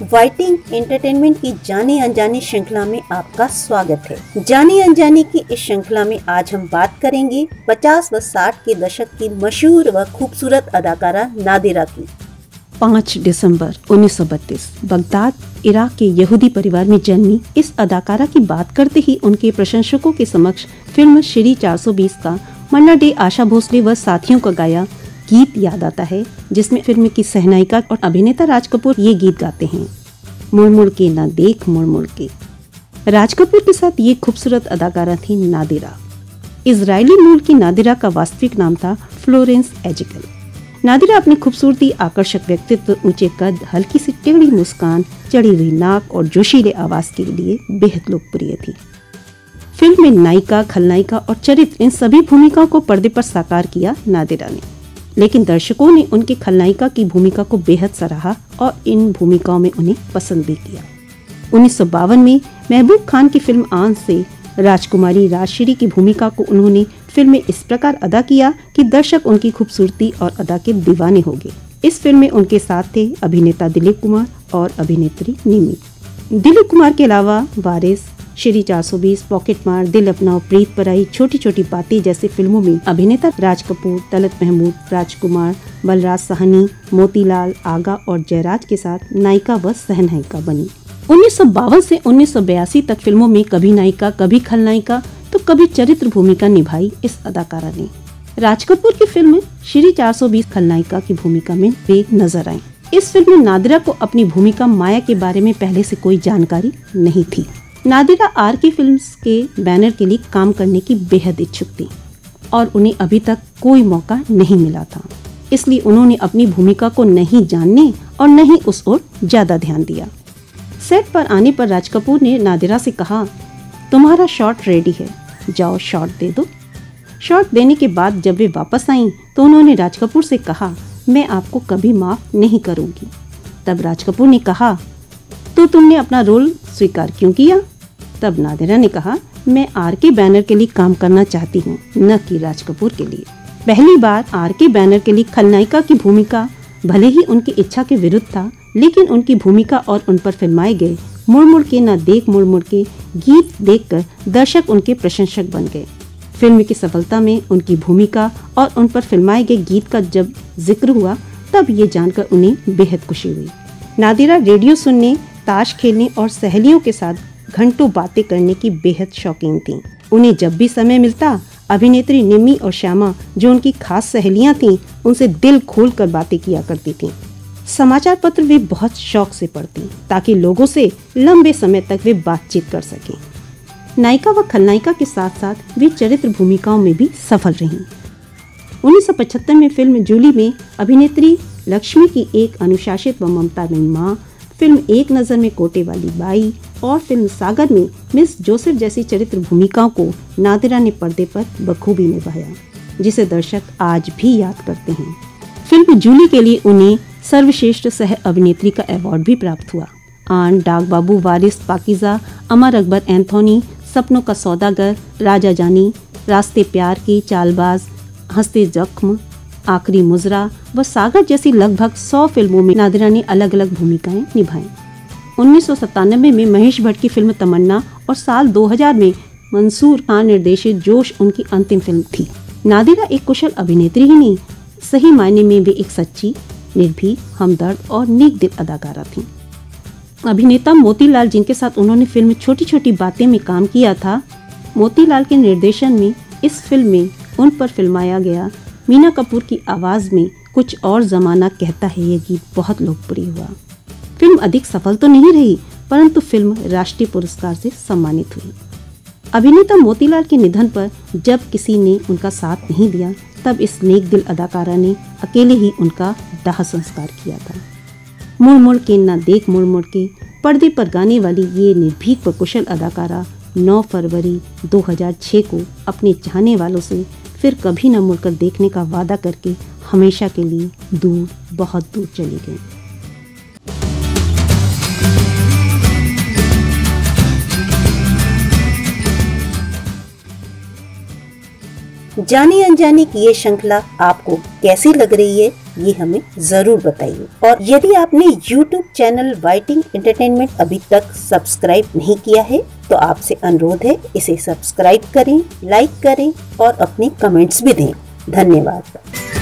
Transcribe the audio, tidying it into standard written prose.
वाइटिंग entertainment की जानी अनजानी श्रृंखला में आपका स्वागत है। जानी अनजानी की इस श्रृंखला में आज हम बात करेंगे 50 व 60 के दशक की मशहूर व खूबसूरत अदाकारा नादिरा की। 5 दिसंबर 1932 बगदाद, इराक के यहूदी परिवार में जन्मी इस अदाकारा की बात करते ही उनके प्रशंसकों के समक्ष फिल्म श्री 420 का मन्ना डे, आशा भोसले व साथियों का गाया गीत याद आता है, जिसमें फिल्म की सहनायिका और अभिनेता राज कपूर ये गीत गाते हैं, मुड़ मुड़ के ना देख मुड़ मुड़ के। राज कपूर के साथ ये खूबसूरत अदाकारा थी नादिरा। इजरायली मूल की नादिरा का वास्तविक नाम था फ्लोरेंस एजिकल। नादिरा अपनी खूबसूरती, आकर्षक व्यक्तित्व, ऊंचे कद, हल्की सी टेढ़ी मुस्कान, चढ़ी हुई नाक और जोशीले आवाज के लिए बेहद लोकप्रिय थी। फिल्म में नायिका, खलनायिका और चरित्र, इन सभी भूमिकाओं को पर्दे पर साकार किया नादिरा ने, लेकिन दर्शकों ने उनकी खलनायिका की भूमिका को बेहद सराहा और इन भूमिकाओं में उन्हें पसंद भी किया। 1952 में महबूब खान की फिल्म आन से राजकुमारी राजश्री की भूमिका को उन्होंने फिल्म में इस प्रकार अदा किया कि दर्शक उनकी खूबसूरती और अदा के दीवाने हो गए। इस फिल्म में उनके साथ थे अभिनेता दिलीप कुमार और अभिनेत्री निमी। दिलीप कुमार के अलावा वारिस, श्री 420, पॉकेट मार, दिल अपनाओ, प्रीत पराई, छोटी छोटी बातें जैसी फिल्मों में अभिनेता राज कपूर, तलत महमूद, राजकुमार, बलराज साहनी, मोतीलाल, आगा और जयराज के साथ नायिका व सहनायिका बनी। 1952 से 1982 तक फिल्मों में कभी नायिका, कभी खलनायिका तो कभी चरित्र भूमिका निभाई इस अदाकारा ने। राज कपूर की फिल्म श्री 420 खलनायिका की भूमिका में वे नजर आए। इस फिल्म में नादिरा को अपनी भूमिका माया के बारे में पहले से कोई जानकारी नहीं थी। नादिरा आर की फिल्म्स के बैनर के लिए काम करने की बेहद इच्छुक थी और उन्हें अभी तक कोई मौका नहीं मिला था, इसलिए उन्होंने अपनी भूमिका को नहीं जानने और नहीं उस ओर ज्यादा ध्यान दिया। सेट पर आने पर राज कपूर ने नादिरा से कहा, तुम्हारा शॉट रेडी है, जाओ शॉट दे दो। शॉट देने के बाद जब वे वापस आईं तो उन्होंने राज कपूर से कहा, मैं आपको कभी माफ नहीं करूंगी। तब राज कपूर ने कहा, तो तुमने अपना रोल स्वीकार क्यों किया? तब नादिरा ने कहा, मैं आर के बैनर के लिए काम करना चाहती हूँ, न कि राज कपूर के लिए। पहली बार आर के बैनर के लिए खलनायिका की भूमिका भले ही उनकी इच्छा के विरुद्ध था, लेकिन उनकी भूमिका और उन पर फिल्माए गए मुड़ मुड़ के ना देख मुड़ मुड़ के गीत देखकर दर्शक उनके प्रशंसक बन गए। फिल्म की सफलता में उनकी भूमिका और उन पर फिल्माए गए गीत का जब जिक्र हुआ तब ये जानकर उन्हें बेहद खुशी हुई। नादिरा रेडियो सुनने, ताश खेलने और सहेलियों के साथ घंटों बातें करने की बेहद शौकीन थीं। उन्हें जब भी समय मिलता अभिनेत्री निमी और श्यामा, जो उनकी खास सहेलियां थीं, उनसे दिल खोलकर बातें किया करती थीं। समाचार पत्र वे बहुत शौक से पढ़ती ताकि लोगों से लंबे समय तक वे बातचीत कर सकें। नायिका व खलनायिका के साथ साथ वे चरित्र भूमिकाओं में भी सफल रहीं। 1975 में फिल्म जूली में अभिनेत्री लक्ष्मी की एक अनुशासित व ममतामयी माँ, फिल्म एक नज़र में कोटे वाली बाई और फिल्म सागर में मिस जोसेफ जैसी चरित्र भूमिकाओं को नादिरा ने पर्दे पर बखूबी निभाया, जिसे दर्शक आज भी याद करते हैं। फिल्म जूली के लिए उन्हें सर्वश्रेष्ठ सह अभिनेत्री का अवार्ड भी प्राप्त हुआ। आन, डाक बाबू, वारिस, पाकीज़ा, अमर अकबर एंथोनी, सपनों का सौदागर, राजा जानी, रास्ते प्यार की, चालबाज, हंसते जख्म, आखिरी मुजरा व सागर जैसी लगभग 100 फिल्मों में नादिरा ने अलग अलग भूमिकाएं निभाई। 1997 में महेश भट्ट की फिल्म तमन्ना और साल 2000 में मंसूर खान निर्देशित जोश उनकी अंतिम फिल्म थी। नादिरा एक कुशल अभिनेत्री ही नहीं, सही मायने में वे एक सच्ची, निर्भीक, हमदर्द और नेक दिल अदाकारा थीं। अभिनेता मोतीलाल, जिनके साथ उन्होंने फिल्म छोटी छोटी बातें में काम किया था, मोतीलाल के निर्देशन में इस फिल्म में उन पर फिल्माया गया मीना कपूर की आवाज में कुछ और जमाना कहता है ये गीत बहुत लोकप्रिय हुआ। फिल्म अधिक सफल तो नहीं रही, परंतु फिल्म राष्ट्रीय पुरस्कार से सम्मानित हुई। अभिनेता मोतीलाल के निधन पर जब किसी ने उनका साथ नहीं दिया, तब इस नेक दिल अदाकारा ने अकेले ही उनका दाह संस्कार किया था। मुड़ मुड़ के ना देख मुड़ मुड़ के पर्दे पर गाने वाली ये निर्भीक व कुशल अदाकारा 9 फरवरी 2006 को अपने चाहने वालों से फिर कभी न मुड़कर देखने का वादा करके हमेशा के लिए दूर, बहुत दूर चली गई। जानी अनजानी की ये श्रृंखला आपको कैसी लग रही है, ये हमें जरूर बताइए। और यदि आपने YouTube चैनल वाइटिंग एंटरटेनमेंट अभी तक सब्सक्राइब नहीं किया है तो आपसे अनुरोध है इसे सब्सक्राइब करें, लाइक करें और अपने कमेंट्स भी दें। धन्यवाद।